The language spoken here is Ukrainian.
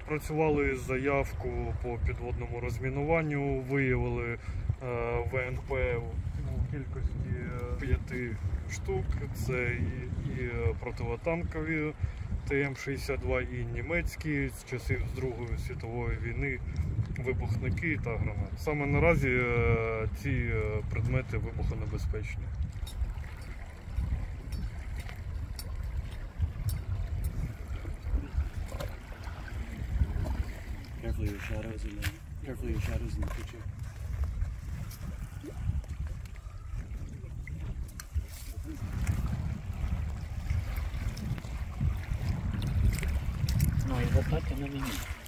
Опрацювали заявку по підводному розмінуванню, виявили ВНП у кількості 5 штук. Це і противотанкові ТМ-62, і німецькі з часів Другої світової війни вибухники та гранати. Саме наразі ці предмети вибухонебезпечні. Careful your shadows in the picture. No, його так і на мені.